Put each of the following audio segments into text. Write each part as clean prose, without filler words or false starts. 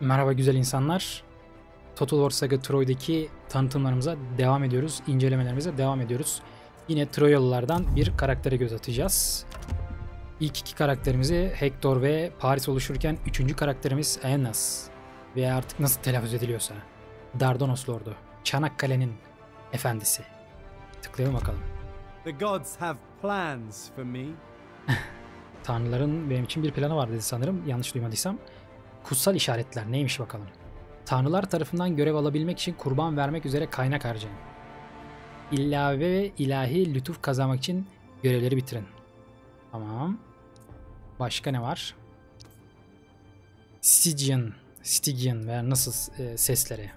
Merhaba güzel insanlar. Total War Saga Troy'daki tanıtımlarımıza devam ediyoruz. İncelemelerimize devam ediyoruz. Yine Troyalılardan bir karaktere göz atacağız. İlk iki karakterimizi Hector ve Paris oluşurken üçüncü karakterimiz Aeneas. Veya artık nasıl telaffuz ediliyorsa. Dardanos Lordu. Çanakkale'nin efendisi. Tıklayalım bakalım. The gods have plans for me. Tanrıların benim için bir planı var dedi sanırım. Yanlış duymadıysam. Kutsal işaretler neymiş bakalım. Tanrılar tarafından görev alabilmek için kurban vermek üzere kaynak harcayın. İlave ve ilahi lütuf kazanmak için görevleri bitirin. Tamam. Başka ne var? Stygian veya nasıl sesleri.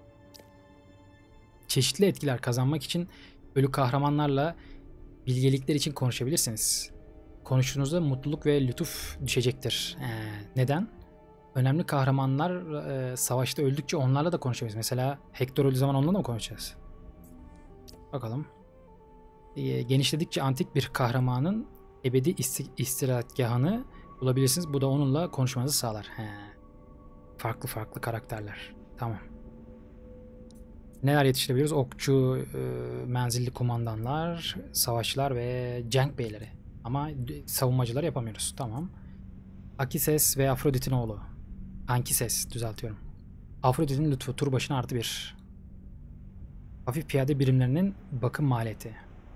Çeşitli etkiler kazanmak için ölü kahramanlarla bilgelikler için konuşabilirsiniz. Konuştuğunuzda mutluluk ve lütuf düşecektir. Neden? Önemli kahramanlar savaşta öldükçe onlarla da konuşabiliriz. Mesela Hector öldüğü zaman onunla da mı konuşacağız? Bakalım. Genişledikçe antik bir kahramanın ebedi istirahatgahını bulabilirsiniz. Bu da onunla konuşmanızı sağlar. Farklı karakterler. Tamam. Neler yetiştirebiliyoruz? Okçu, menzilli kumandanlar, savaşçılar ve cenk beyleri. Ama savunmacılar yapamıyoruz. Tamam. Akises ve Afrodit'in oğlu. Ankises düzeltiyorum. Afrodit'in lütfu tur başına +1. Hafif piyade birimlerinin bakım maliyeti.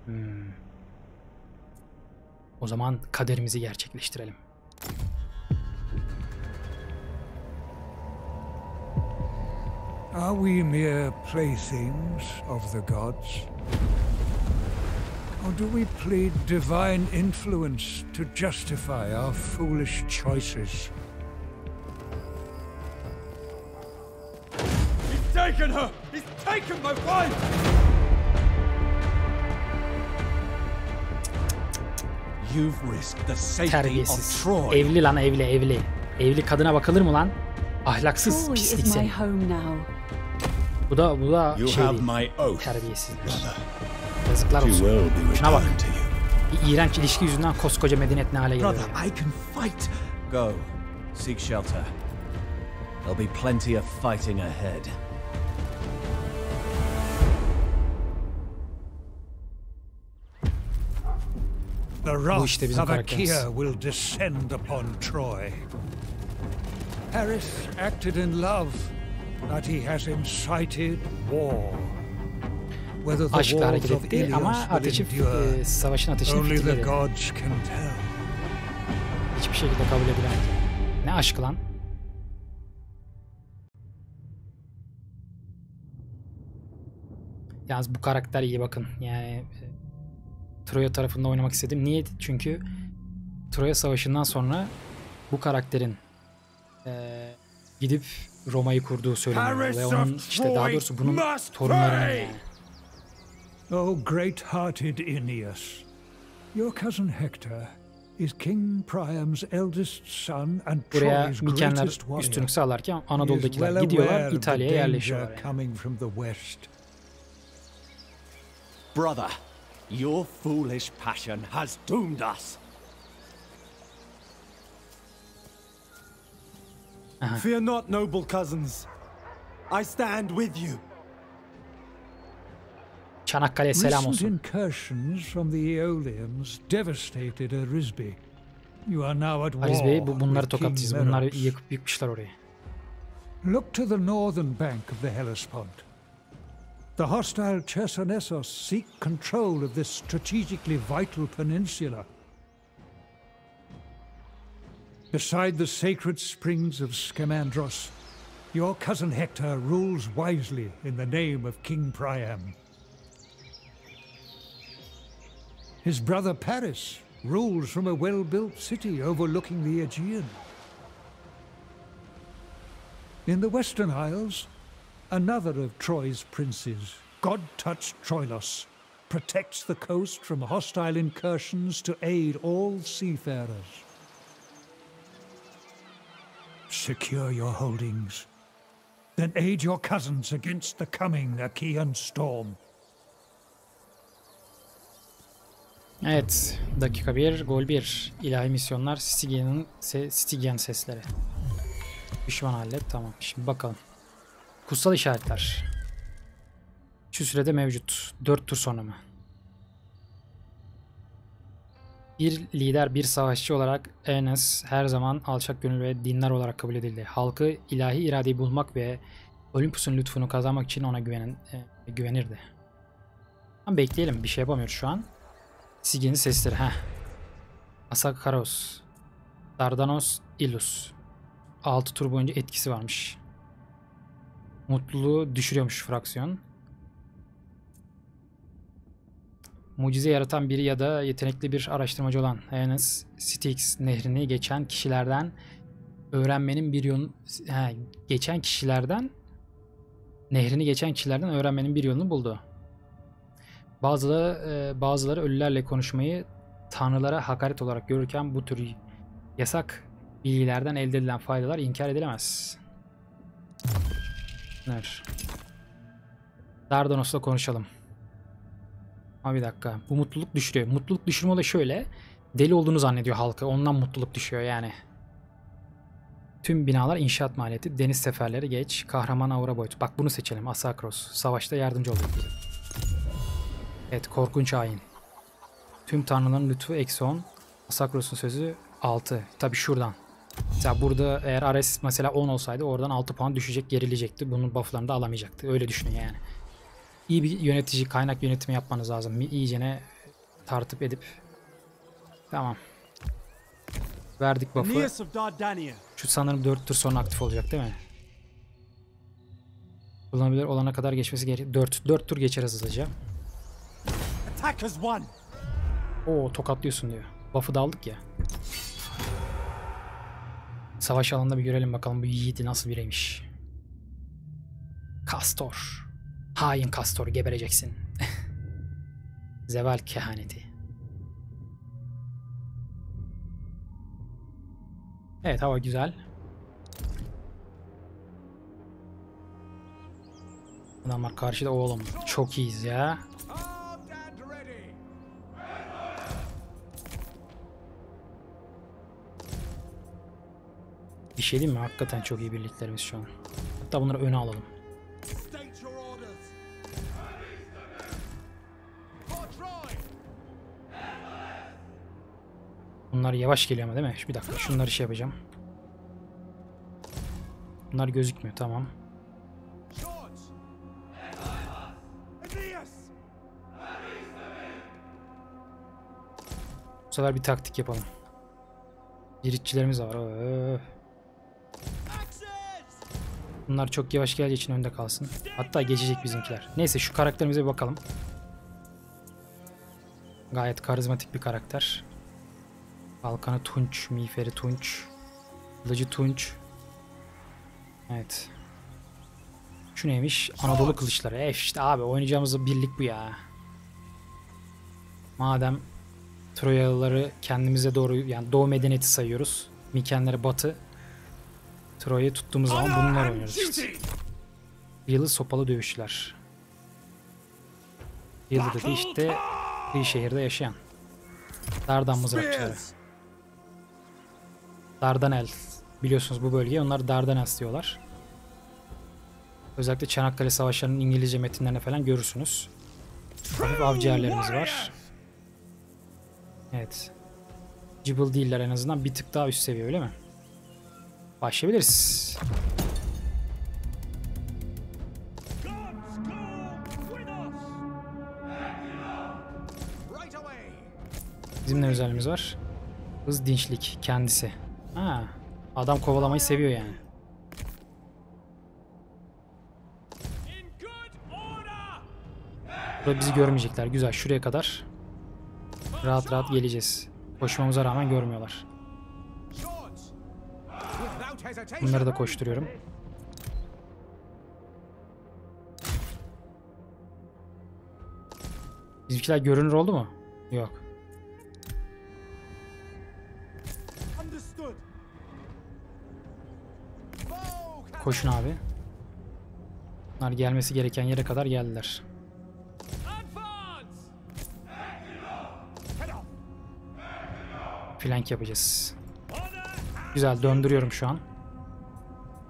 O zaman kaderimizi gerçekleştirelim. Are we mere playthings of the gods? Or do we plead divine influence to justify our foolish choices? He's taken her! He's taken my wife! You've risked the safety Terbiyesiz. of Troy. Evli lan evli. Evli kadına bakılır mı lan? Ahlaksız Troy pislik is my seni. home now. Bu da You şey have değil. my oath, Terbiyesizler. brother. Yazıklar You olsun. will be Şuna bak. returned to you. Bir iğrenç ilişki yüzünden koskoca medeniyet ne hale geliyor Brother, ya. I can fight. Go. Seek shelter. There'll be plenty of fighting ahead. The wrath işte bizim of karakterimiz. Achaea will descend upon Troy. Paris acted in love, but he has incited war. Whether the Aşkla walls hareket of etti ama Ilios will ateşi, endure, savaşın ateşini only the fitiledi. gods can tell. Hiçbir şekilde kabul edilemedi. Ne aşkı lan? Yalnız bu karakter iyi bakın. Yani Troya tarafında oynamak istedim. Niye? Çünkü Troya Savaşı'ndan sonra bu karakterin gidip Roma'yı kurduğu söyleniyor. Ve onun işte daha doğrusu bunun torunlarının yani. Oh, great-hearted Aeneas, your cousin Hector is King Priam's eldest son and Buraya Troy's Mikenler greatest warrior. üstünlük sağlarken He is Anadolu'dakiler well gidiyorlar, aware of the İtalya'ya danger yerleşiyorlar. Yani. coming from the west. Brother, your foolish passion has doomed us. Fear not, noble cousins. I stand with you. Çanakkale'ye selam Recent olsun. incursions from the Aeolians devastated Arisbe. You are now at war Aziz Bey bunları with King tokatlayacağız. Bunları Merops. yıkıp yıkmışlar orayı. Look to the northern bank of the Hellespont. The hostile Chersonesos seek control of this strategically vital peninsula. Beside the sacred springs of Scamandros, your cousin Hector rules wisely in the name of King Priam. His brother Paris rules from a well-built city overlooking the Aegean. In the Western Isles, another of Troy's princes, God-touched Troilos, protects the coast from hostile incursions to aid all seafarers. Secure your holdings, then aid your cousins against the coming Achaean storm. Evet, dakika 1, gol 1. İlahi misyonlar, Stygian sesleri. Düşman hallet. Tamam. Şimdi bakalım. Kutsal işaretler. Şu sürede mevcut. 4 tur sonra mı? Bir lider, bir savaşçı olarak Aeneas her zaman alçak gönül ve dindar olarak kabul edildi. Halkı ilahi iradeyi bulmak ve Olympus'un lütfunu kazanmak için ona güvenirdi. Tamam, bekleyelim. Bir şey yapamıyoruz şu an. Sigen'in sesleri. Asakaros. Dardanos Illus. 6 tur boyunca etkisi varmış. Mutluluğu düşürüyormuş fraksiyon. Mucize yaratan biri ya da yetenekli bir araştırmacı olan Aeneas Styx nehrini geçen kişilerden öğrenmenin bir yolunu öğrenmenin bir yolunu buldu. Bazıları ölülerle konuşmayı tanrılara hakaret olarak görürken bu tür yasak bilgilerden elde edilen faydalar inkar edilemez. Dardanos'la konuşalım. Ama bir dakika. Bu mutluluk düşürüyor. Mutluluk düşürme da şöyle. Deli olduğunu zannediyor halkı. Ondan mutluluk düşüyor yani. Tüm binalar inşaat maliyeti. Deniz seferleri geç. Kahraman aura boyutu. Bak bunu seçelim. Asakros. Savaşta yardımcı olacak bize. Evet. Korkunç hain. Tüm tanrıların lütfu -10. Asakros'un sözü 6. Tabi şuradan. Mesela burada eğer Ares mesela 10 olsaydı oradan 6 puan düşecek, gerilecekti. Bunun bufflarını da alamayacaktı. Öyle düşünün yani. İyi bir yönetici, kaynak yönetimi yapmanız lazım. İyicene tartıp edip. Tamam. Verdik buff'ı. Şu sanırım 4 tur sonra aktif olacak değil mi? Kullanabilir olana kadar geçmesi gerekiyor. 4 tur geçer hızlıca. Oo, tokatlıyorsun diyor. Buff'ı da aldık ya. Savaş alanında bir görelim bakalım bu yiğidi nasıl biriymiş. Kastor. Hain Kastor, gebereceksin. Zeval kehaneti. Evet, hava güzel. Adamlar karşıda, oğlum. Çok iyiyiz ya. Bir şey diyeyim mi? Hakikaten çok iyi birliklerimiz şu an. Hatta bunları öne alalım. Bunlar yavaş geliyor ama değil mi? Bir dakika, şunları şey yapacağım. Bunlar gözükmüyor, tamam. Bu sefer bir taktik yapalım. Giritçilerimiz var. Bunlar çok yavaş geldiği için önde kalsın. Hatta geçecek bizimkiler. Neyse, şu karakterimize bir bakalım. Gayet karizmatik bir karakter. Kalkanı Tunç, miğferi Tunç, kılıcı Tunç. Evet. Şu neymiş? Anadolu kılıçları. İşte abi, oynayacağımız birlik bu ya. Madem Troyalıları kendimize doğru, yani doğu medeniyeti sayıyoruz. Mikenleri batı. Troya'yı tuttuğumuz zaman bunlar oynuyoruz işte. Yılı sopalı dövüşçüler. Yılı dedi işte bir şehirde yaşayan. Dardan mızrakçıları. Dardanel. Biliyorsunuz bu bölgeye onlar Dardanels diyorlar. Özellikle Çanakkale Savaşları'nın İngilizce metinlerine falan görürsünüz. Hafif avcıerlerimiz var. Evet. Cıbıl değiller en azından. Bir tık daha üst seviye, öyle mi? Başlayabiliriz. Bizim ne özelliğimiz var? Hız, dinçlik kendisi. Ha, adam kovalamayı seviyor yani. Burada bizi görmeyecekler. Güzel, şuraya kadar rahat rahat geleceğiz. Koşmamıza rağmen görmüyorlar. Bunları da koşturuyorum. Bizimkiler görünür oldu mu? Yok. Koşun abi. Bunlar gelmesi gereken yere kadar geldiler. Flank yapacağız. Güzel, döndürüyorum şu an.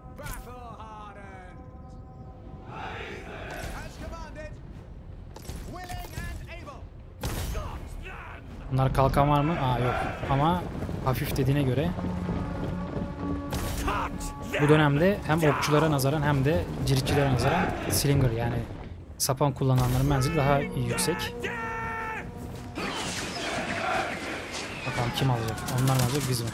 Bunlar kalkan var mı? Aa yok. Ama hafif dediğine göre bu dönemde hem okçulara nazaran hem de ciritçilere nazaran slinger yani sapan kullananların menzili daha yüksek. Bakalım kim alacak? Onlar mı alacak, biz mi?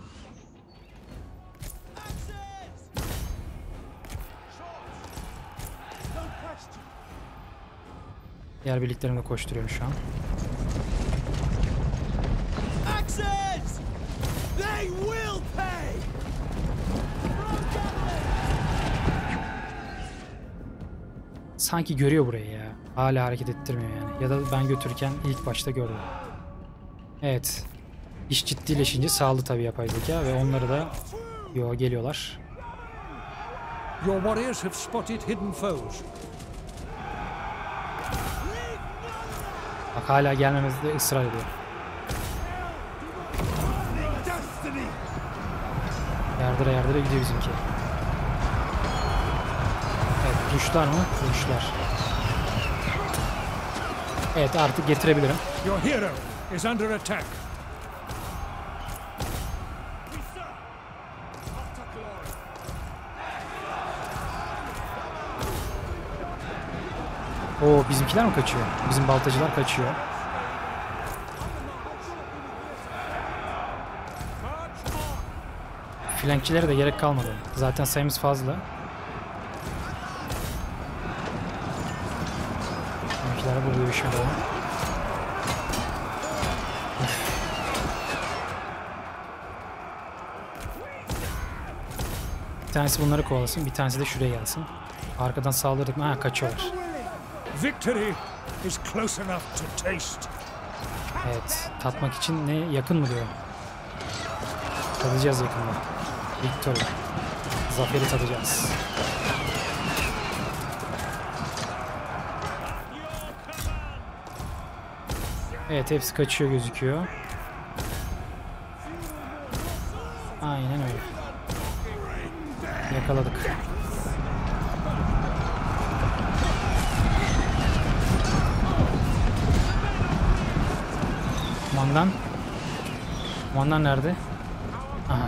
Diğer birliklerimle koşturuyorum şu an. Sanki görüyor burayı ya. Hala hareket ettirmiyor yani. Ya da ben götürürken ilk başta gördüm. Evet. İş ciddileşince sağladı tabii yapay zeka ve onları da geliyorlar. Your warriors have spotted hidden foes. Bak hala gelmemezde ısrar ediyor. Yardıra yardıra gidiyor bizimki. Evet, düşler mı? Düşler. Evet, artık getirebilirim. Your hero is under attack. Oo, bizimkiler mi kaçıyor? Bizim baltacılar kaçıyor. Flankçilere de gerek kalmadı. Zaten sayımız fazla. Bizimkiler burada dövüşüyor. Bir tanesi bunları kovalasın, bir tanesi de şuraya gelsin. Arkadan saldırdık mı? Ha, kaçıyorlar. Victory is close enough to taste. Evet, tatmak için ne yakın mı diyor. Tadacağız yakında. Victory. Zaferi tadacağız. Evet, hepsi kaçıyor gözüküyor. Aynen öyle. Yakaladık. Kumandan. Kumandan nerede? Aha.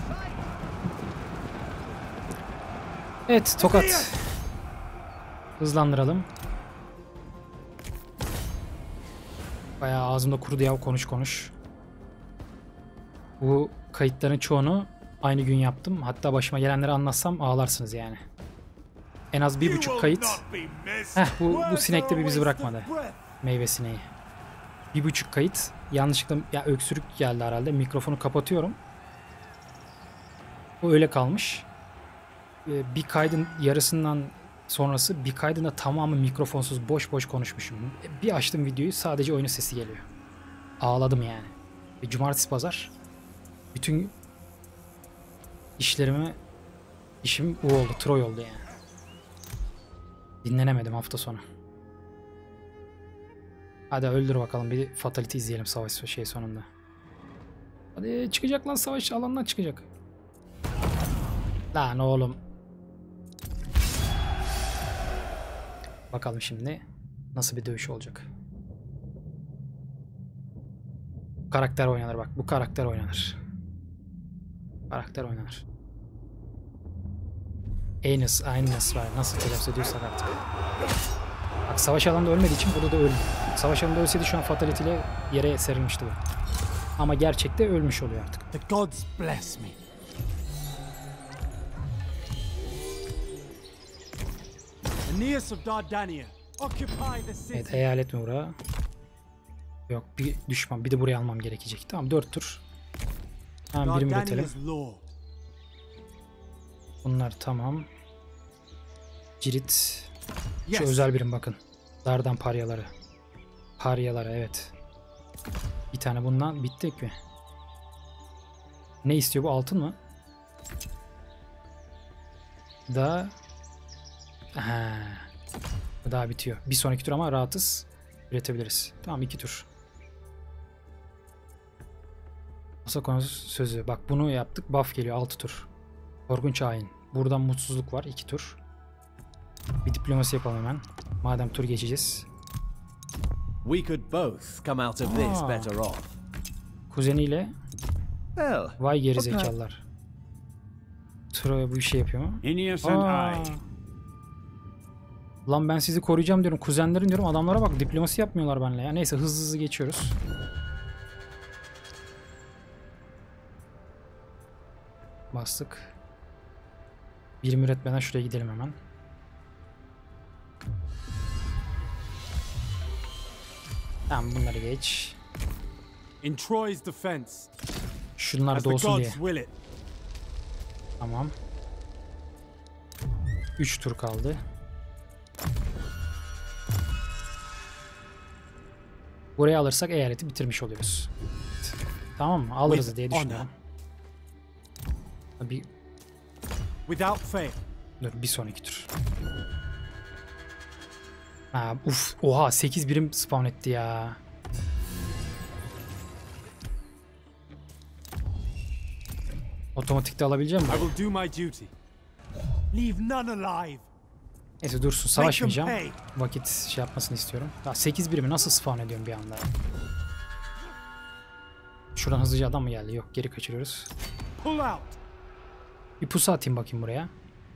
Evet, tokat. Hızlandıralım. Bayağı ağzımda kurudu ya, konuş. Bu kayıtların çoğunu aynı gün yaptım. Hatta başıma gelenleri anlatsam ağlarsınız yani. En az 1,5 kayıt. Bu sinek de bir bizi bırakmadı. Meyve sineği. 1,5 kayıt. Yanlışlıkla ya öksürük geldi herhalde. Mikrofonu kapatıyorum. O öyle kalmış. Bir kaydın yarısından sonrası bir kaydında tamamı mikrofonsuz boş konuşmuşum. Bir açtım videoyu, sadece oyunun sesi geliyor. Ağladım yani. Cumartesi pazar bütün işim o oldu. Troy oldu yani. Dinlenemedim hafta sonu. Hadi öldür bakalım, bir fatality izleyelim savaş sonunda. Hadi çıkacak lan, savaş alanından çıkacak. Lan oğlum. Bakalım şimdi nasıl bir dövüş olacak. Karakter oynanır bak. Bu karakter oynanır. Karakter oynanır. Aynısı var. Nasıl telaffuz ediyorsak artık. Bak, savaş alanında ölmediği için burada da öldü. Savaş alanında ölseydi şu an fatality ile yere serilmişti bu. Ama gerçekte ölmüş oluyor artık. The gods bless me. Aeneas of Dardania, occupy the city. Evet, eyalet mi bura? Yok, bir düşman. Bir de buraya almam gerekecek. Tamam, 4 tur. Hemen birim üretelim. Bunlar tamam. Cirit. Şu özel birim bakın. Dardan paryaları. Paryaları, evet. Bir tane bundan bittik mi? Ne istiyor bu, altın mı? Daha daha bitiyor. Bir sonraki tur ama rahatız. Üretebiliriz. Tamam, 2 tur. Masa konusu sözü. Bak, bunu yaptık. Buff geliyor, 6 tur. Korkunç hain. Buradan mutsuzluk var, 2 tur. Bir diplomasi yapalım hemen. Madem tur geçeceğiz. We could both come out of this better off. Kuzeniyle. Well, Vay geri zekalılar. Troya bu işi yapıyor mu? Aeneas and I. Lan ben sizi koruyacağım diyorum. Kuzenlerin diyorum. Adamlara bak, diplomasi yapmıyorlar benimle ya. Neyse hızlı geçiyoruz. Bastık. Birim üretmeden şuraya gidelim hemen. Tamam, bunları geç. In Troy's defense, Şunlar as the doğsun diye. gods will it. Tamam. 3 tur kaldı. Burayı alırsak eyaleti bitirmiş oluyoruz. Tamam mı? Alırız diye düşünüyorum. Bir, Without fail. dur bir sonraki tur. Ha, oha 8 birim spawn etti ya. Otomatikte alabileceğim mi? I will do my duty. Leave none alive. Neyse dursun, savaşmayacağım. Vakit şey yapmasını istiyorum. Daha 8 birimi nasıl spawn ediyorum bir anda? Şuradan hızlıca adam mı geldi? Yok, geri kaçırıyoruz. Pull out. Bir pusu atayım bakayım buraya.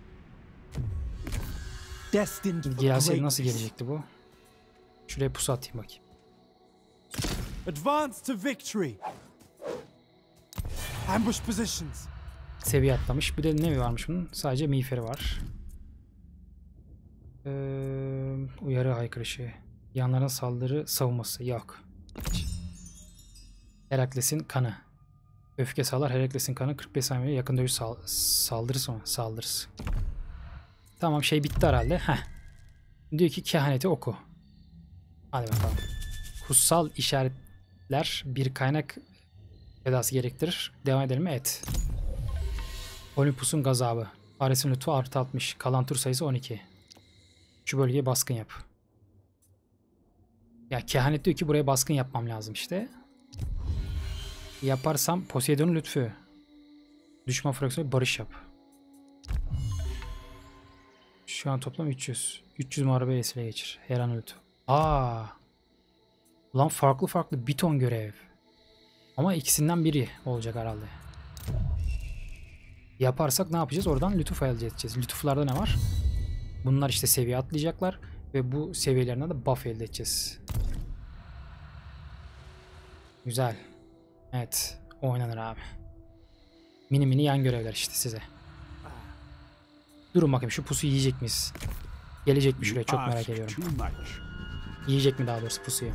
Destined for Gelseydi nasıl greatness. gelecekti bu? Şuraya pusu atayım bakayım. Advance to victory. Ambush positions. Seviye atlamış. Bir de ne varmış bunun? Sadece miğferi var. Uyarı haykırışı. Yanların saldırı savunması. Yok. Herakles'in kanı. Öfke sağlar. Herakles'in kanı 45 saniye yakın dövüş saldırısı mı? Saldırısı. Tamam, şey bitti herhalde. Heh. Diyor ki kehaneti oku. Hadi bakalım. Kutsal işaretler bir kaynak fedası gerektirir. Devam edelim mi? Et. Olympus'un gazabı. Ares'in lütfu artı 60. Kalan tur sayısı 12. Şu bölgeye baskın yap. Ya kehanet diyor ki buraya baskın yapmam lazım işte. Yaparsam Poseidon'un lütfu. Düşman fraksiyonu barış yap. Şu an toplam 300. 300 muharebe esile geçir. Her an lütfu. Ulan farklı bir ton görev. Ama ikisinden biri olacak herhalde. Yaparsak ne yapacağız? Oradan lütuf elde edeceğiz. Lütuflarda ne var? Bunlar işte seviye atlayacaklar. Ve bu seviyelerine de buff elde edeceğiz. Güzel. Evet. Oynanır abi. Mini yan görevler işte size. Durun bakayım, şu pusu yiyecek miyiz? Gelecek mi şuraya? Çok merak ediyorum. Yiyecek mi daha doğrusu pusuyu?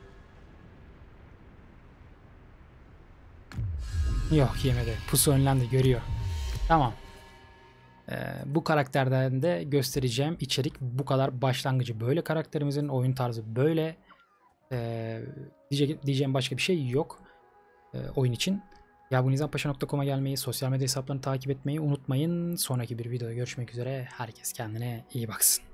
Yok, yemedi. Pusu önlendi, görüyor. Tamam. Bu karakterden de göstereceğim içerik bu kadar. Başlangıcı böyle, karakterimizin oyun tarzı böyle. Diyeceğim başka bir şey yok oyun için. Nizampaşa.com'a gelmeyi, sosyal medya hesaplarını takip etmeyi unutmayın. Sonraki bir videoda görüşmek üzere. Herkes kendine iyi baksın.